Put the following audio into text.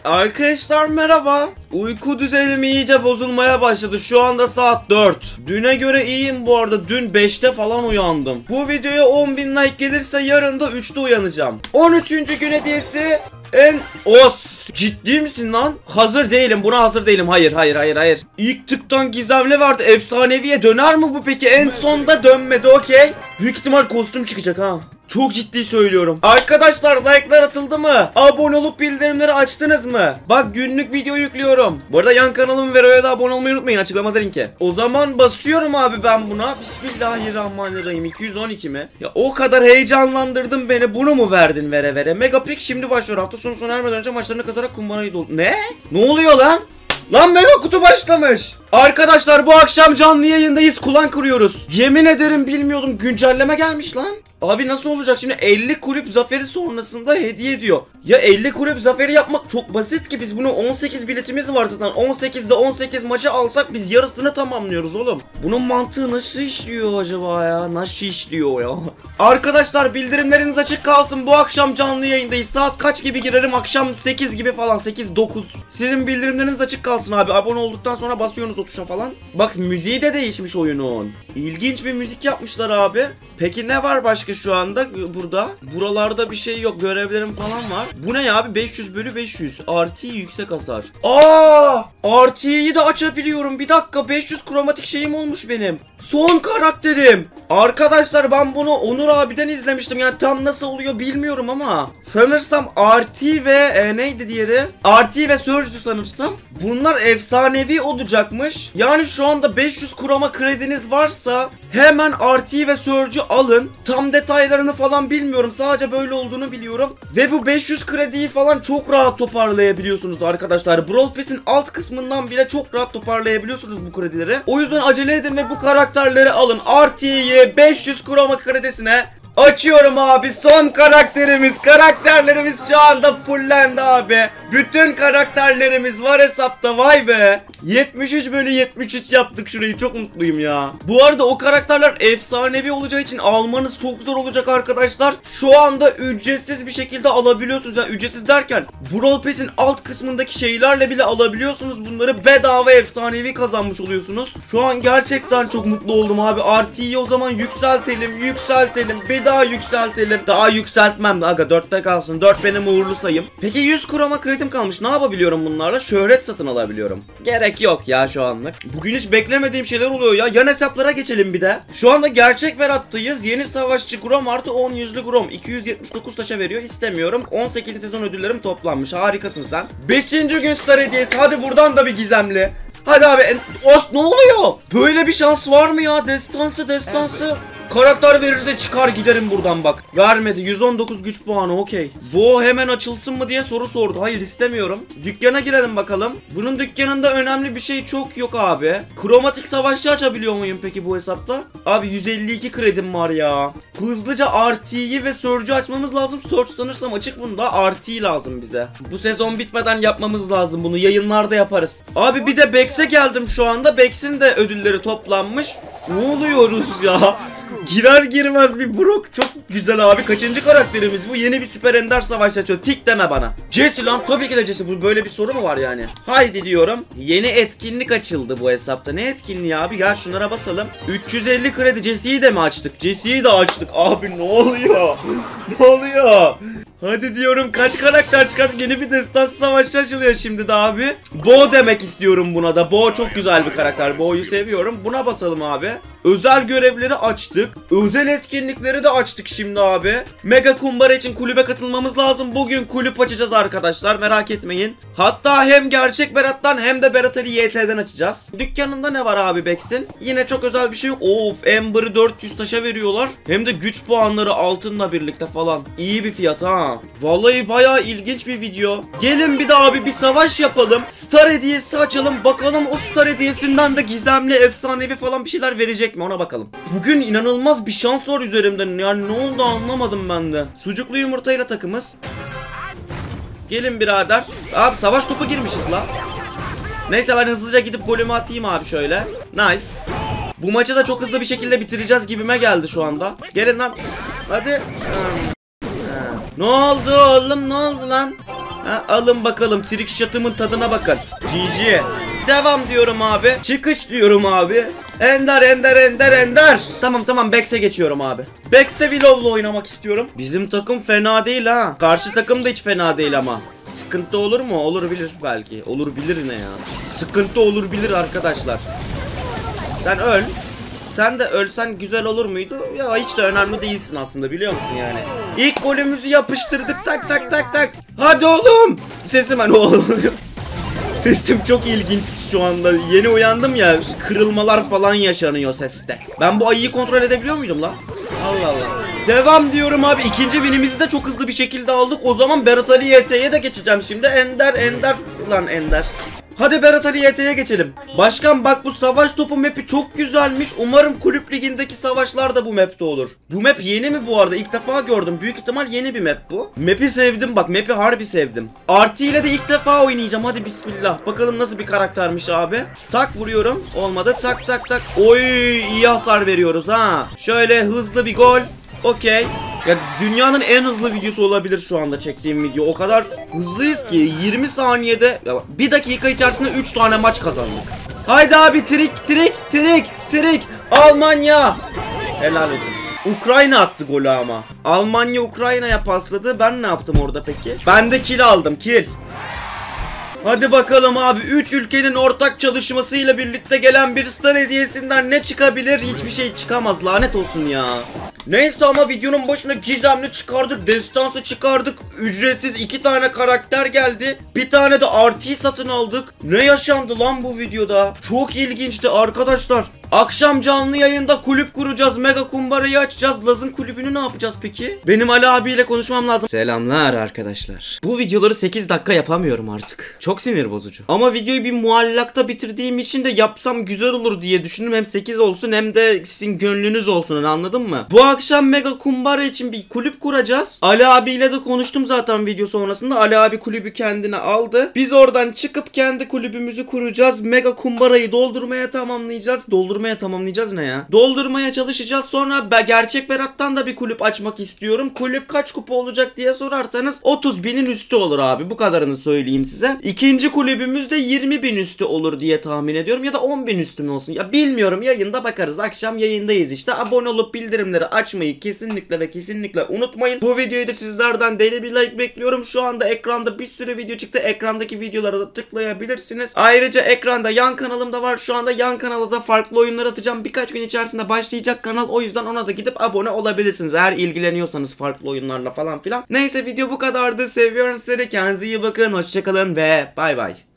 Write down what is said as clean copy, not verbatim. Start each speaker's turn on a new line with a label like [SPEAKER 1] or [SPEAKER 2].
[SPEAKER 1] Arkadaşlar merhaba. Uyku düzenim iyice bozulmaya başladı. Şu anda saat 4. Düne göre iyiyim bu arada. Dün 5'te falan uyandım. Bu videoya 10.000 like gelirse yarın da 3'te uyanacağım. 13. gün hediyesi ciddi misin lan? Hazır değilim. Buna hazır değilim. Hayır. İlk tıktan gizemli vardı. Efsaneviye döner mi bu peki? En sonda dönmedi, okey. Büyük ihtimal kostüm çıkacak ha. Çok ciddi söylüyorum. Arkadaşlar like'lar atıldı mı? Abone olup bildirimleri açtınız mı? Bak günlük video yüklüyorum. Bu arada yan kanalım Vero'ya da abone olmayı unutmayın. Açıklamada linki. O zaman basıyorum abi ben buna. Bismillahirrahmanirrahim. 212 mi? Ya o kadar heyecanlandırdın beni. Bunu mu verdin vere? Megapik şimdi başlıyor. Hafta sonu ermeden önce maçlarını kazarak kumbarayı doldu. Ne? Ne oluyor lan? Lan mega kutu başlamış. Arkadaşlar bu akşam canlı yayındayız. Kulağın kırıyoruz. Yemin ederim bilmiyordum. Güncelleme gelmiş lan. Abi nasıl olacak şimdi? 50 kulüp zaferi sonrasında hediye diyor. Ya 50 kulüp zaferi yapmak çok basit ki, biz bunu 18 biletimiz var zaten. 18'de 18 maçı alsak biz yarısını tamamlıyoruz oğlum. Bunun mantığı nasıl işliyor acaba ya? Nasıl işliyor ya? Arkadaşlar bildirimleriniz açık kalsın. Bu akşam canlı yayındayız. Saat kaç gibi girerim? Akşam 8 gibi falan. 8-9. Sizin bildirimleriniz açık kalsın abi. Abone olduktan sonra basıyorsunuz o tuşa falan. Bak müziği de değişmiş oyunun. İlginç bir müzik yapmışlar abi. Peki ne var başka şu anda burada? Buralarda bir şey yok. Görevlerim falan var. Bu ne ya abi? 500/500. RT yüksek hasar. RT'yi de açabiliyorum. Bir dakika, 500 kromatik şeyim olmuş benim. Son karakterim. Arkadaşlar ben bunu Onur abiden izlemiştim. Yani tam nasıl oluyor bilmiyorum ama sanırsam RT ve neydi diğeri? RT ve Surge'du sanırsam. Bunlar efsanevi olacakmış. Yani şu anda 500 kroma krediniz varsa hemen RT ve Surge'ü alın. Tam detaylarını falan bilmiyorum. Sadece böyle olduğunu biliyorum. Ve bu 500 krediyi falan çok rahat toparlayabiliyorsunuz arkadaşlar. Brawl Pass'in alt kısmından bile çok rahat toparlayabiliyorsunuz bu kredileri. O yüzden acele edin ve bu karakterleri alın. RT'yi 500 kroma kredisine açıyorum abi. Son karakterlerimiz şu anda fullendi abi. Bütün karakterlerimiz var hesapta, vay be. 73/73 yaptık şurayı, çok mutluyum ya. Bu arada o karakterler efsanevi olacağı için almanız çok zor olacak arkadaşlar. Şu anda ücretsiz bir şekilde alabiliyorsunuz. Yani ücretsiz derken Brawl Pass'in alt kısmındaki şeylerle bile alabiliyorsunuz bunları. Bedava efsanevi kazanmış oluyorsunuz. Şu an gerçekten çok mutlu oldum abi. RT'yi o zaman yükseltelim. Bir daha yükseltelim. Daha yükseltmem. Aga 4'te kalsın. 4 benim uğurlu sayım. Peki 100 kroma kredim kalmış. Ne yapabiliyorum bunlarla? Şöhret satın alabiliyorum. Gerek yok ya şu anlık. Bugün hiç beklemediğim şeyler oluyor ya. Yan hesaplara geçelim bir de. Şu anda gerçek Berat'tayız. Yeni savaşçı Grom artı 10 yüzlü Grom. 279 taşa veriyor. İstemiyorum. 18 sezon ödüllerim toplanmış. Harikasın sen. 5. gün star hediyesi. Hadi buradan da bir gizemli. Hadi abi. Ne oluyor? Böyle bir şans var mı ya? Destansı. Karakter verirse çıkar giderim buradan bak. Vermedi. 119 güç puanı, okey. Bu hemen açılsın mı diye soru sordu. Hayır, istemiyorum. Dükkana girelim bakalım. Bunun dükkanında önemli bir şey çok yok abi. Kromatik savaşçı açabiliyor muyum peki bu hesapta? Abi 152 kredim var ya. Hızlıca RT'yi ve Surge'ü açmamız lazım. Surge sanırsam açık bunda. RT lazım bize. Bu sezon bitmeden yapmamız lazım bunu. Yayınlarda yaparız. Abi bir de Bex'e geldim şu anda. Bex'in de ödülleri toplanmış. Ne oluyoruz ya? Girer girmez bir Brock, çok güzel abi. Kaçıncı karakterimiz bu? Yeni bir süper ender savaşçı açıyor. Tik deme bana. Jesse lan, tabii ki de Jesse. Bu böyle bir soru mu var yani? Haydi diyorum. Yeni etkinlik açıldı bu hesapta. Ne etkinliği abi? Gel şunlara basalım. 350 kredi. Jesse'yi de mi açtık? Jesse'yi de açtık. Abi ne oluyor? Ne oluyor? Hadi diyorum, kaç karakter çıkarttık? Yeni bir destansı savaşçı açılıyor şimdi de abi. Bo demek istiyorum buna da. Bo çok güzel bir karakter. Bo'yu seviyorum. Buna basalım abi. Özel görevleri açtık. Özel etkinlikleri de açtık şimdi abi. Mega kumbara için kulübe katılmamız lazım. Bugün kulüp açacağız arkadaşlar. Merak etmeyin. Hatta hem gerçek Berat'tan hem de Berat Ali YT'den açacağız. Dükkanında ne var abi Bex'in? Yine çok özel bir şey yok. Of, Amber'ı 400 taşa veriyorlar. Hem de güç puanları altınla birlikte falan. İyi bir fiyat ha. Vallahi bayağı ilginç bir video. Gelin bir daha abi bir savaş yapalım. Star hediyesi açalım. Bakalım o star hediyesinden de gizemli, efsanevi falan bir şeyler verecek mi, ona bakalım. Bugün inanılmaz bir şans var üzerimden. Yani ne oldu anlamadım ben de. Sucuklu yumurtayla takımız. Gelin birader. Abi savaş topu girmişiz la. Neyse ben hızlıca gidip golümü atayım abi şöyle. Nice. Bu maçı da çok hızlı bir şekilde bitireceğiz gibime geldi şu anda. Gelin lan. Hadi. Ne oldu oğlum, ne oldu lan? Ha, alın bakalım trick shot'ımın tadına bakın. GG. Devam diyorum abi. Çıkış diyorum abi. Ender. Tamam Bex'e geçiyorum abi. Bex'te Willow'la oynamak istiyorum. Bizim takım fena değil ha. Karşı takım da hiç fena değil ama. Sıkıntı olur mu? Olur bilir belki. Olur bilir ne ya? Sıkıntı olur bilir arkadaşlar. Sen öl. Sen de ölsen güzel olur muydu? Ya hiç de önemli değilsin aslında, biliyor musun yani? İlk golümüzü yapıştırdık, tak. Hadi oğlum. Sesim hani oğlum. Sesim çok ilginç şu anda. Yeni uyandım ya. Kırılmalar falan yaşanıyor seste. Ben bu ayıyı kontrol edebiliyor muydum lan? Allah Allah. Devam diyorum abi. İkinci winimizi de çok hızlı bir şekilde aldık. O zaman Berat Ali YT'ye de geçeceğim şimdi. Ender. Hadi Berat Ali YT'ye geçelim. Başkan bak, bu savaş topu map'i çok güzelmiş. Umarım kulüp ligindeki savaşlar da bu map'te olur. Bu map yeni mi bu arada? İlk defa gördüm. Büyük ihtimal yeni bir map bu. Map'i sevdim bak. Map'i harbi sevdim. Artı ile de ilk defa oynayacağım. Hadi bismillah. Bakalım nasıl bir karaktermiş abi. Tak vuruyorum. Olmadı. Tak. Oy, iyi hasar veriyoruz ha. Şöyle hızlı bir gol. Okey. Ya dünyanın en hızlı videosu olabilir şu anda çektiğim video. O kadar hızlıyız ki 20 saniyede, ya 1 dakika içerisinde 3 tane maç kazandık. Haydi abi, trik. Almanya. Helal olsun. Ukrayna attı golü ama. Almanya Ukrayna'ya pasladı. Ben ne yaptım orada peki? Ben de kill aldım, kill. Hadi bakalım abi, 3 ülkenin ortak çalışmasıyla birlikte gelen bir star hediyesinden ne çıkabilir? Hiçbir şey çıkamaz, lanet olsun ya. Neyse ama videonun başına gizemli çıkardık, destansı çıkardık, ücretsiz 2 tane karakter geldi, bir tane de RT satın aldık. Ne yaşandı lan bu videoda? Çok ilginçti arkadaşlar. Akşam canlı yayında kulüp kuracağız, mega kumbarayı açacağız. Laz'ın kulübünü ne yapacağız peki? Benim Ali abiyle konuşmam lazım. Selamlar arkadaşlar. Bu videoları 8 dakika yapamıyorum artık. Çok sinir bozucu. Ama videoyu bir muallakta bitirdiğim için de yapsam güzel olur diye düşündüm. Hem 8 olsun hem de sizin gönlünüz olsun, anladın mı? Bu akşam mega kumbara için bir kulüp kuracağız. Ali abiyle de konuştum zaten video sonrasında. Ali abi kulübü kendine aldı. Biz oradan çıkıp kendi kulübümüzü kuracağız. Mega kumbarayı doldurmaya tamamlayacağız. Doldurmaya ne ya? Doldurmaya çalışacağız. Sonra gerçek Berat'tan da bir kulüp açmak istiyorum. Kulüp kaç kupa olacak diye sorarsanız 30.000'in üstü olur abi. Bu kadarını söyleyeyim size. İkinci kulübümüz de 20.000 üstü olur diye tahmin ediyorum. Ya da 10.000 üstü mü olsun? Ya bilmiyorum. Yayında bakarız. Akşam yayındayız işte. Abone olup bildirimleri açmayı kesinlikle unutmayın. Bu videoyu da sizlerden deli bir like bekliyorum. Şu anda ekranda bir sürü video çıktı. Ekrandaki videolara da tıklayabilirsiniz. Ayrıca ekranda yan kanalım da var. Şu anda yan kanalda da farklı oyunlar atacağım. Birkaç gün içerisinde başlayacak kanal. O yüzden ona da gidip abone olabilirsiniz. Eğer ilgileniyorsanız farklı oyunlarla falan filan. Neyse, video bu kadardı. Seviyorum sizleri. Kendinize iyi bakın. Hoşçakalın ve bay bay.